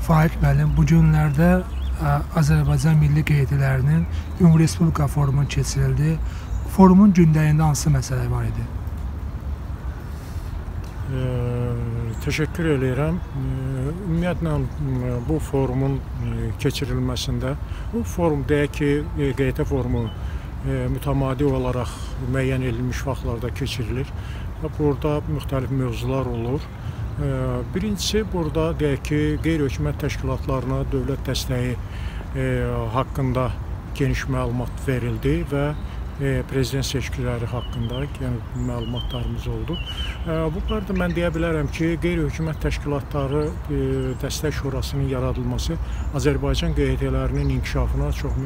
Faiq müəllim, bu günlərdə Azərbaycan Milli Qeydilərinin Ümumi Respublika forumu keçirildi. Forumun gündəliyində hansı məsələ var idi? Təşəkkür edirəm. Ümumiyyətlə, bu forumun keçirilməsində, bu forum deyək ki, QT forumu mütəmadi olaraq müəyyən edilmiş vaxtlarda keçirilir və burada müxtəlif mövzular olur. Birincisi, burada deyək ki, qeyri-hökumət təşkilatlarına dövlət dəstəyi haqqında geniş məlumat verildi və prezident seçkiləri haqqında məlumatlarımız oldu. Bu barədə mən deyə bilərəm ki, qeyri-hökumət təşkilatları dəstək şurasının yaradılması Azərbaycan QT-lərinin inkişafında çox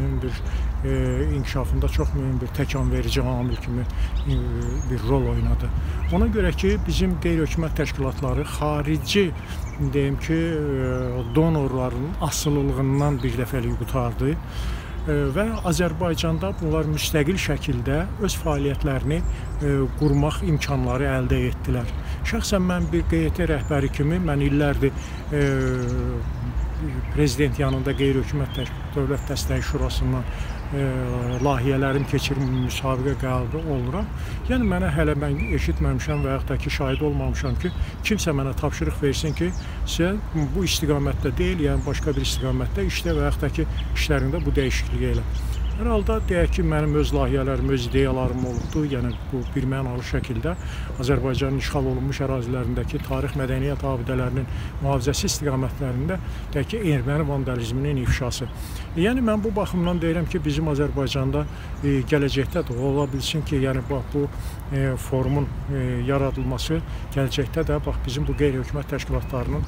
mühüm bir təkanverici amil kimi bir rol oynadı. Ona görə ki, bizim qeyri-hökumət təşkilatları xarici deyim ki, donorların asılılığından bir dəfəlik qutardı. Və Azərbaycanda bunlar müstəqil şəkildə öz fəaliyyətlərini qurmaq imkanları əldə etdilər. Şəxsən mən bir QT rəhbəri kimi, mən illərdir prezident yanında qeyri-hökumət dövlət dəstəyi şurasından layihələrim keçirilmiş müsabiqə qəbul oluram. Yəni mənə hələ mən eşitməmişəm və yaxud da ki, şahid olmamışam ki, kimsə mənə tapşırıq versin ki, sən bu istiqamətdə deyil, yəni başqa bir istiqamətdə işlə və yaxud da ki, işlərində bu dəyişikliyi elə. Hər halda deyək ki, mənim öz layihələrim, öz ideyalarım olubdu. Yəni bu birmənalı şəkildə Azərbaycanın işğal olunmuş ərazilərindəki tarix mədəniyyət abidələrinin mühafizəsi istiqamətlərində deyək ki, erməni vandalizminin ifşası. Yəni mən bu baxımdan deyirəm ki, bizim Azərbaycanda gələcəkdə də ola bilsin ki, yəni bax bu forumun yaradılması gələcəkdə də bax bizim bu qeyri-hökumət təşkilatlarının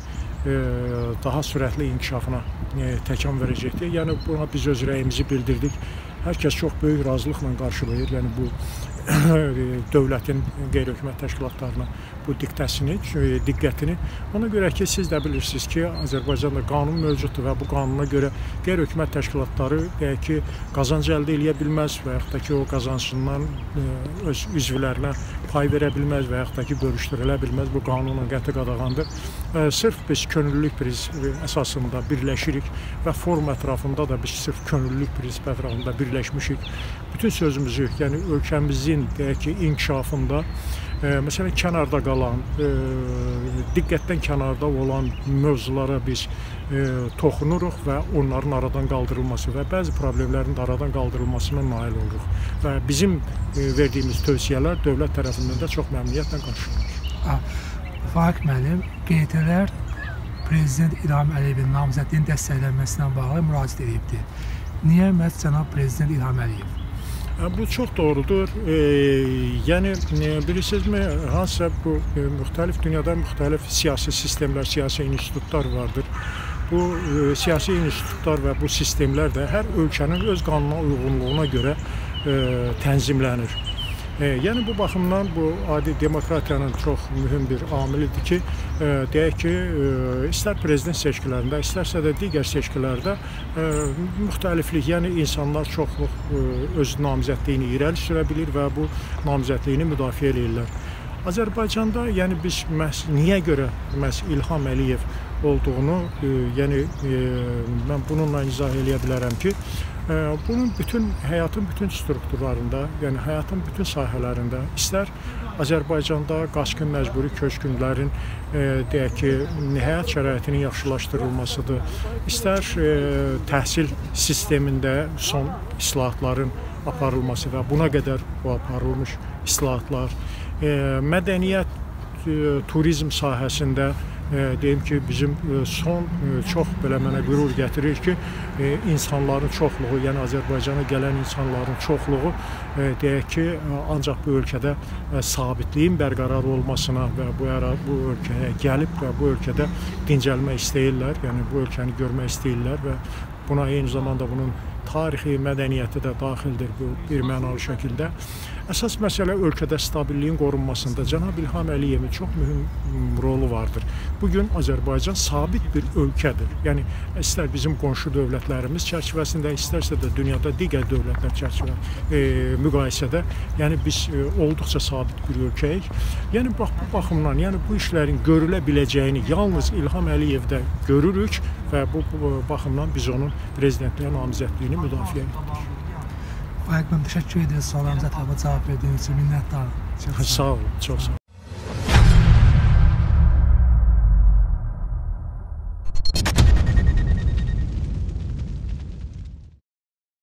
daha sürətli inkişafına təkan verəcəkdir. Yəni buna biz öz rəyimizi bildirdik. Hər kəs çox böyük razılıqla qarşılayır. Yəni bu dövlətin qeyri-hökumət təşkilatlarına bu diqqətini. Ona görə ki, siz də bilirsiniz ki, Azərbaycanda qanun mövcuddur və bu qanuna görə qeyri-hökumət təşkilatları deyək ki, qazanc əldə edə bilməz və yaxud da ki, o qazancından öz üzvlərinə pay verə bilməz və yaxud da ki, bölüşdürülə bilməz. Bu qanunun qəti qadağandır. Sırf biz könüllülük prinsipi əsasında birləşirik və forum ətrafında da biz sırf könüllülük prinsipi ətrafında birləşmişik. Bütün sözümüzü, yəni ölkəmizin deyək ki, inkişafında məsələn, kənarda qalan, diqqətdən kənarda olan mövzulara biz toxunuruq və onların aradan qaldırılması və bəzi problemlərin də aradan qaldırılmasına nail oluruq. Və bizim verdiyimiz tövsiyələr dövlət tərəfindən də çox məmnuniyyətlə qarşılanır. Faiq müəllim, QT-lər Prezident İlham Əliyevin namizədliyin dəstəklənməsinə bağlı müraciət edibdir. Niyə məhz cənab Prezident İlham Əliyev? Bu çox doğrudur. Yəni, bilirsinizmi, hansısa bu müxtəlif dünyada müxtəlif siyasi sistemlər, siyasi institutlar vardır. Bu siyasi institutlar və bu sistemlər də hər ölkənin öz qanuna uyğunluğuna görə tənzimlənir. Yəni bu baxımdan bu adi demokratiyanın çox mühüm bir amilidir ki, deyək ki, istər prezident seçkilərində, istərsə də digər seçkilərdə müxtəliflik, yəni insanlar çoxluq öz namizədliyini irəli sürə bilir və bu namizədliyini müdafiə edirlər. Azərbaycanda, yəni biz niyə görə İlham Əliyev olduğunu, yəni mən bununla izah edə bilərəm ki, bunun həyatın bütün strukturlarında, yəni həyatın bütün sahələrində, istər Azərbaycanda qaçqın məcburi köçkünlərin deyək ki, həyat şəraitinin yaxşılaşdırılmasıdır, istər təhsil sistemində son islahatların aparılması və buna qədər bu aparılmış islahatlar, mədəniyyət, turizm sahəsində deyim ki, bizim son çox belə mənə qürur gətirir ki, insanların çoxluğu, yəni Azərbaycana gələn insanların çoxluğu deyək ki, ancaq bu ölkədə sabitliyin bərqərar olmasına və bu ölkəyə gəlib və bu ölkədə dincəlmək istəyirlər, yəni bu ölkəni görmək istəyirlər və buna eyni zamanda bunun tarixi, mədəniyyəti də daxildir bu bir mənalı şəkildə. Əsas məsələ ölkədə stabilliyin qorunmasında cənab İlham Əliyevin çox mühüm rolu vardır. Bugün Azərbaycan sabit bir ölkədir. Yəni, istər bizim qonşu dövlətlərimiz çərçivəsində, istərsə də dünyada digər dövlətlər müqayisədə, yəni biz olduqca sabit bir ölkəyik. Yəni, bax, bu baxımdan, yəni bu işlərin görülə biləcəyini yalnız İlham Əliyevdə görürük və bu baxımdan biz onun prezidentliyə namizədliyini müdafiə edirik. Vahid müəllim, təşəkkür edirik suallarımıza cavab verdiyiniz üçün, minnətdarım. Sağ olun, çox sağ olun.